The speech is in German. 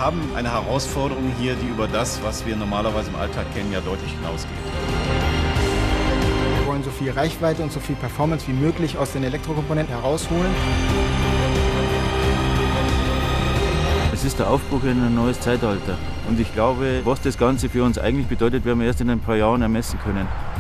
haben eine Herausforderung hier, die über das, was wir normalerweise im Alltag kennen, ja deutlich hinausgeht. Wir wollen so viel Reichweite und so viel Performance wie möglich aus den Elektrokomponenten herausholen. Es ist der Aufbruch in ein neues Zeitalter. Und ich glaube, was das Ganze für uns eigentlich bedeutet, werden wir erst in ein paar Jahren ermessen können.